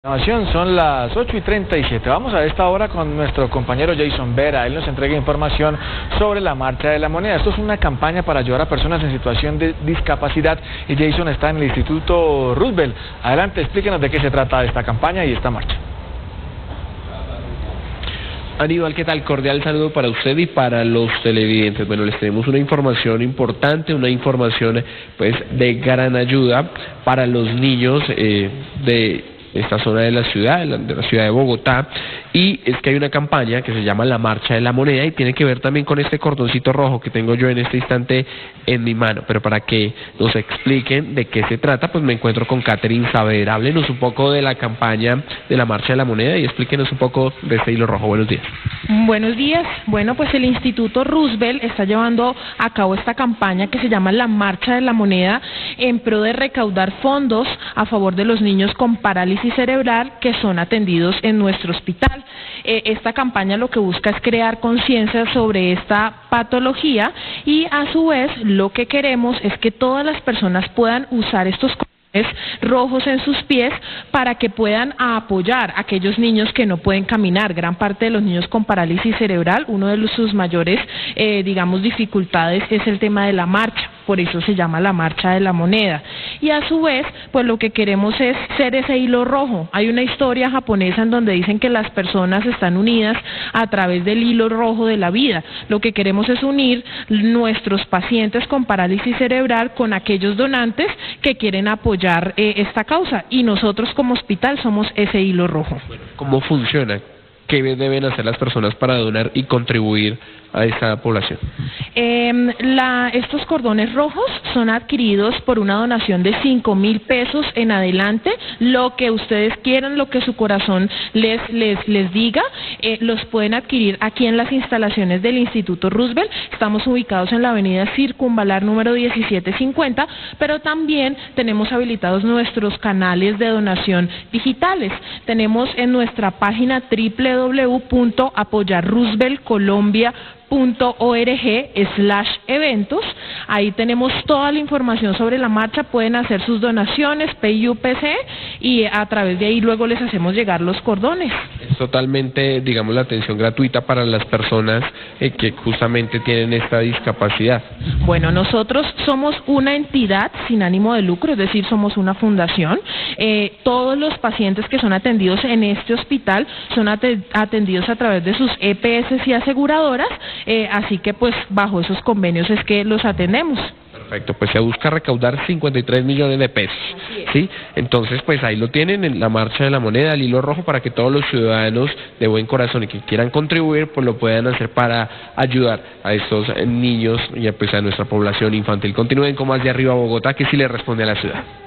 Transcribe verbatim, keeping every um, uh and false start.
Son las ocho y treinta y siete. Vamos a esta hora con nuestro compañero Jason Vera. Él nos entrega información sobre la Marcha de la Moneda. Esto es una campaña para ayudar a personas en situación de discapacidad y Jason está en el Instituto Roosevelt. Adelante, explíquenos de qué se trata esta campaña y esta marcha. Aníbal, ¿qué tal? Cordial saludo para usted y para los televidentes. Bueno, les tenemos una información importante, una información pues de gran ayuda para los niños eh, de esta zona de la ciudad, de la ciudad de Bogotá, y es que hay una campaña que se llama la Marcha de la Moneda y tiene que ver también con este cordoncito rojo que tengo yo en este instante en mi mano. Pero para que nos expliquen de qué se trata, pues me encuentro con Catherine Saavedra. Háblenos un poco de la campaña de la Marcha de la Moneda y explíquenos un poco de este hilo rojo. Buenos días. Buenos días. Bueno, pues el Instituto Roosevelt está llevando a cabo esta campaña que se llama la Marcha de la Moneda en pro de recaudar fondos a favor de los niños con parálisis cerebral que son atendidos en nuestro hospital. Eh, esta campaña lo que busca es crear conciencia sobre esta patología y a su vez lo que queremos es que todas las personas puedan usar estos rojos en sus pies para que puedan apoyar a aquellos niños que no pueden caminar. Gran parte de los niños con parálisis cerebral, uno de los, sus mayores, eh, digamos, dificultades es el tema de la marcha. Por eso se llama la Marcha de la Moneda. Y a su vez, pues lo que queremos es ser ese hilo rojo. Hay una historia japonesa en donde dicen que las personas están unidas a través del hilo rojo de la vida. Lo que queremos es unir nuestros pacientes con parálisis cerebral con aquellos donantes que quieren apoyar eh, esta causa. Y nosotros como hospital somos ese hilo rojo. ¿Cómo funciona? ¿Qué deben hacer las personas para donar y contribuir a esta población? Eh, la, estos cordones rojos son adquiridos por una donación de cinco mil pesos en adelante. Lo que ustedes quieran, lo que su corazón les, les, les diga, eh, los pueden adquirir aquí en las instalaciones del Instituto Roosevelt. Estamos ubicados en la avenida Circunvalar número diecisiete cincuenta, pero también tenemos habilitados nuestros canales de donación digitales. Tenemos en nuestra página doble u doble u doble u punto apoyar roosevelt colombia punto org slash eventos. Ahí tenemos toda la información sobre la marcha, pueden hacer sus donaciones, P I U P C, y a través de ahí luego les hacemos llegar los cordones. Es totalmente, digamos, la atención gratuita para las personas eh, que justamente tienen esta discapacidad. Bueno, nosotros somos una entidad sin ánimo de lucro, es decir, somos una fundación. Eh, todos los pacientes que son atendidos en este hospital son atendidos a través de sus E P S y aseguradoras. Eh, así que pues bajo esos convenios es que los atendemos. Perfecto, pues se busca recaudar cincuenta y tres millones de pesos, ¿sí? Entonces pues ahí lo tienen en la Marcha de la Moneda, el hilo rojo, para que todos los ciudadanos de buen corazón y que quieran contribuir pues lo puedan hacer para ayudar a estos niños y pues a nuestra población infantil. Continúen con más de Arriba Bogotá, que sí le responde a la ciudad.